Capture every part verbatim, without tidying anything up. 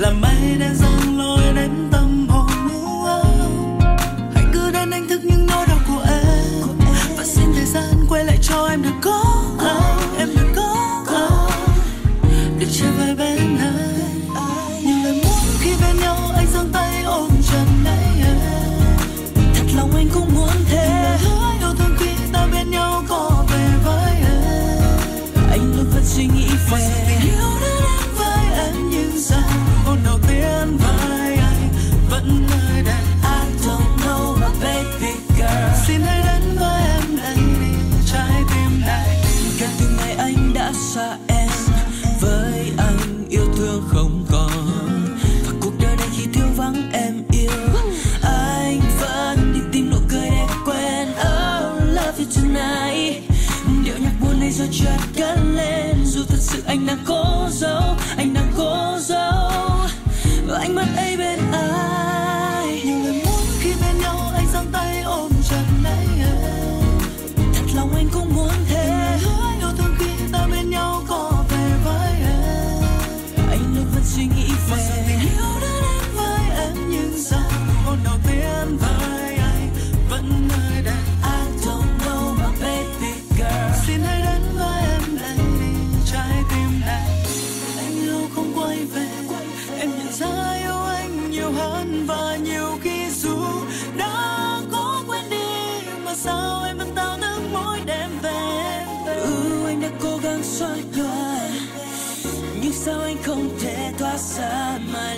là mây đen giăng lối đến tâm hồn. Hãy cứ đến đánh thức những nỗi đau của em và xin thời gian quay lại cho em được có em được có được trở về bên anh. Nhiều lời muốn khi bên nhau anh giang tay ôm chặt lấy em. Thật lòng anh cũng muốn thế. Yêu thương khi ta bên nhau có về với em. Anh luôn vẫn suy nghĩ về tình yêu đã đến với em nhưng sao hôn đầu tiên với anh vẫn nơi đây. I don't know my baby girl. Xin hãy đến với em đây đi trái tim này. Kể từ ngày anh đã xa em, với anh yêu thương không còn và cuộc đời này khi thiếu vắng em yêu. Anh vẫn đi tìm nụ cười để quên. Oh, love you tonight. Điệu nhạc buồn này rồi chợt cất lên. Dù thật sự anh đang cố giấu, anh đang cố giấu và ánh mắt ấy bên ai. Nhiều lời muốn khi bên nhau anh giang tay ôm chặt lấy em. Thật lòng anh cũng muốn thế. Yêu thương khi ta bên nhau có về với em. Anh luôn vẫn suy nghĩ về tình yêu đã đến với em nhưng sao hôn đầu tiên với anh vẫn nơi đây. I don't know my baby girl. Xin hãy đến với em đây đi trái tim này. Anh yêu không quay về. Em nhận ra yêu anh nhiều hơn và nhiều khi dù đã có quên đi mà sao em vẫn tạo thức mỗi đêm về. Ừ, anh đã cố gắng xóa nhòa nhưng sao anh không thể thoát ra my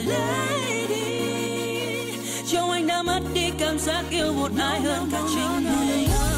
lady. Trong anh đã mất đi cảm giác yêu một ai hơn cả chính mình.